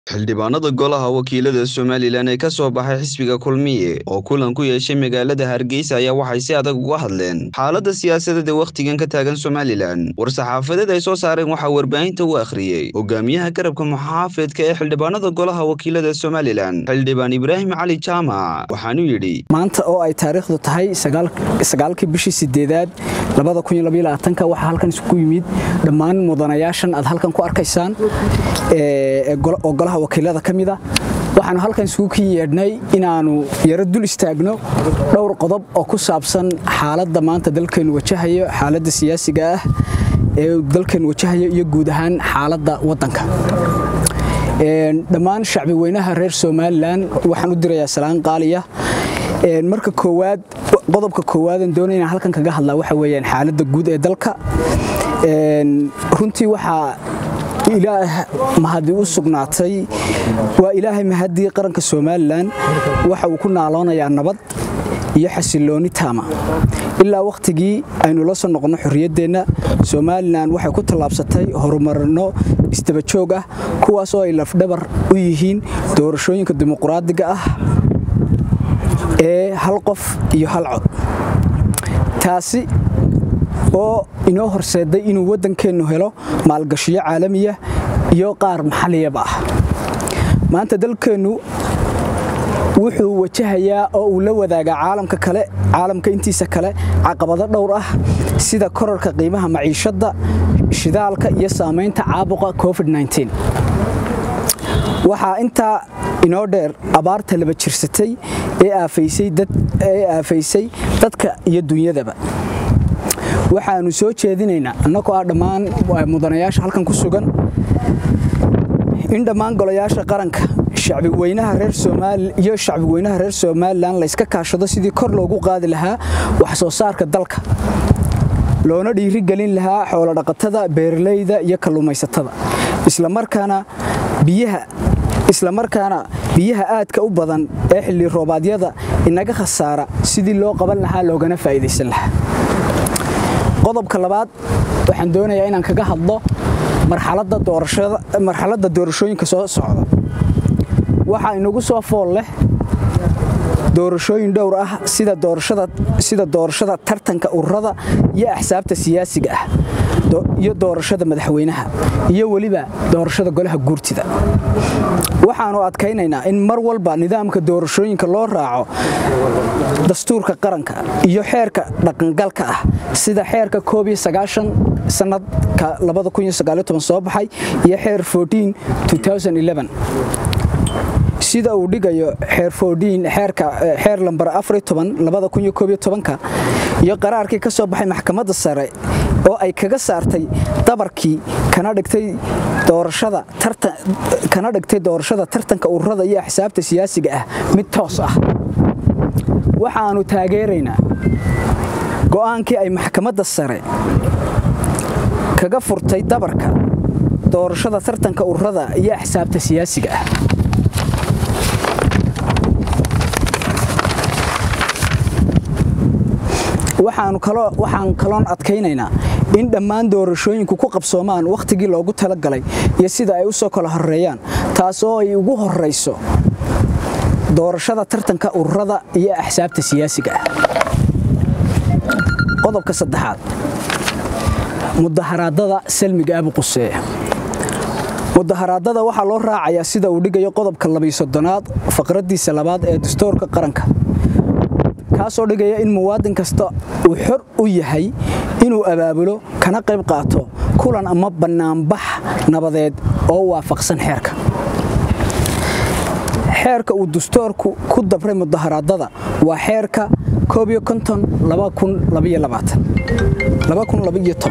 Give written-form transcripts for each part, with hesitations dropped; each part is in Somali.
xildhibaanada golaha wakiilada Somaliland ee ka soo baxay xisbiga kulmiye oo kulan ku yeeshay magaalada Hargeysa ayaa waxay si adag uga hadleen xaaladda siyaasadeed ee waqtigan ka taagan Somaliland. War-saxaafadeed ay soo saareen waxa warbaahinta u akhriyay hogaamiyaha garabka muxaafidka ee xildhibaanada golaha wakiilada Somaliland, xildhibaan Ibraahim Cali Jaamac, waxaanu yidhi maanta oo ay taariikhdu tahay 9 bishii 8 2022 waxa halkan isku yimid dhammaan mudanayaashan aad halkan ku arkaysaan golaha wakiilada kamida waxaanu halkan isugu yeedhnay inaanu yara dul istaagno dhowr qodob oo ku saabsan xaaladda maanta dalkeenu wajahayo, xaaladda siyaasiga ah ee dalkeenu wajahayo iyo guud ahaan xaaladda wadanka. dhammaan shacbi weynaha reer Somaliland waxaan u dirayaa salaan qaaliya. marka koowaad qodobka koowaad aan doonayna halkan kaga hadlaa waxa weeyaan xaaladda guud ee dalka. runtii waxa ilaah mahadi u sugnaatay waa ilaahay mahadi qaranka Somaliland waxa uu ku naaloonayaa nabad iyo xasilooni taama ilaa waqtigii aynu la soo noqono xorriyadeena. Somaliland waxay ku tallaabsatay horumarno isdaba joog ah kuwaas oo ay lafdhabar u yihiin doorashooyinka dimuqraadiga ah ee hal qof iyo hal cod, taasi oo inoo horseeday inuu wadankeenu helo maalgashiyo caalamiya iyo qaar maxaliyaba ah. maanta dalkeenu wuxuu wajahayaa oo uu la wadaagaa caalamka intiisa kale caqabado dhowr ah sida kororka qiimaha maciishada, shidaalka iyo saameynta caabuqa COVID-19. waxaa intaa inoo dheer abaarta laba jirsatay ee aafaysay dadka iyo dunyadaba. waxaanu soo jeedinaynaa annagoo dhammaan mudanayaasha halkan ku sugan in dhammaan golayaasha qaranka shacbi weynaha reer Somaliland la iska kaashado sidii kor loogu qaadi lahaa wax soo saarka dalka, loona dhiirigelin lahaa xoolo dhaqatada, beeralayda iyo kalluumaysatada, isla markaana biyaha aadka u badan ee xilli roobaadyada inaga khasaara sidii loo qaban lahaa loogana faa'iideysan lahaa. qodobka labaad waxaan doonayaa inaan kaga hadlo marxaladda doorashooyinka soo socda. waxa inagu soo fool leh doorashooyin dhowr ah sida doorashada tartanka ururada iyo axsaabta siyaasiga ah iyo doorashada madaxweynaha iyo waliba doorashada golaha guurtida. waxaanu adkaynaynaa in mar walba nidaamka doorashooyinka loo raaco dastuurka qaranka iyo xeerka dhaqangalka ah sida xeerka 19 sanadka 2019 soo baxay iyo xeer 14 2011 sida uu dhigayo xeer 14 xeer lambar 14 2011 iyo qaraarkii ka soo baxay maxkamadda sare oo ay kaga saartay dabarkii kana dhigtay doorashada tartanka ururada iyo axsaabta siyaasiga ah mid toos ah. waxaanu taageeraynaa go'aankii ay maxkamadda sare kaga furtay dabarka doorashada tartanka ururada iyo axsaabta siyaasiga ah. waxaan kaloon adkaynaynaa in dhammaan doorashooyinku ku qabsoomaan waqtigii loogu talagalay iyo sida ay u soo kala horeeyaan, taasoo ay ugu horeyso doorashada tartanka ururada iyo axsaabta siyaasiga ah. qodobka saddexaad mudaharaadada salmiga ah quseeya. mudaharaadada waxaa loo raacayaa sida uu dhigayo qodobka 32aad faqradiisa 2 ee dastuurka qaranka, kaasoo dhigaya in muwaadin kasta uu xor u yahay inuu abaabulo kana qayb qaato kulan ama banaanbax nabadeed oo waafaqsan xeerka. xeerka uu dastuurku ku dabray mudaharaadada waa xeerka 2022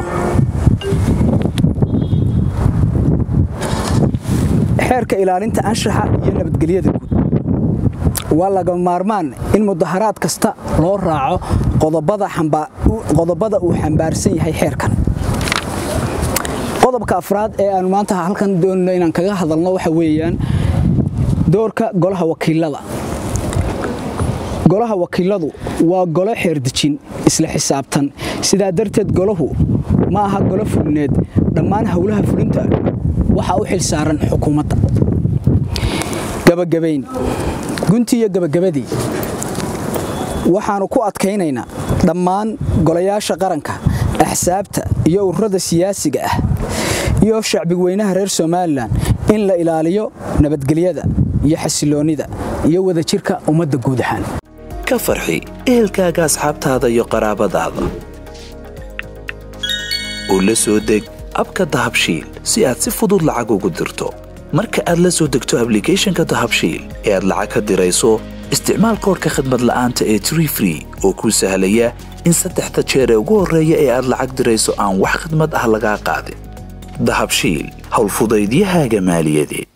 xeerka ilaalinta anshaxa iyo nabadgelyada guud. waa laga maarmaan in mudaharaad kasta loo raaco qodobada uu xambaarsan yahay xeerkan. qodobka afraad ee aan maanta halkan doonayno inaan kaga hadalno waxa weeyaan doorka golaha wakiilada. golaha wakiiladu waa golo xeerdejin isla xisaabtan, sidaa darteed golahu ma aha golo fulineed. dhammaan howlaha fulinta waxa u xil saaran xukuumadda. gabagabayn gunti iyo gabagabadii waxaanu ku adkaynaynaa dhammaan golayaasha qaranka axsaabta iyo ururada siyaasiga ah iyo shacbiga weynaha reer Soomaaliland in la ilaaliyo nabadgelyada iyo xasiloonida iyo wadajirka ummadda guud ahaan ka farxi ehelkaaga asxaabtaada iyo qaraabadaada oo la soo deg abka dahabshiil si aad si fudud lacag ugu dirto marka aad la soo degto applicationka dahabshiil ee aad lacag ka dirayso isticmaal koodka khidmad la'aanta ee Tree Free oo kuu sahlaya in 3 jeer ugu horeeya ee aad lacag dirayso aan wax khidmad ah laga qaadin dahabshiil hawl fudaydiyahaaga maaliyadeed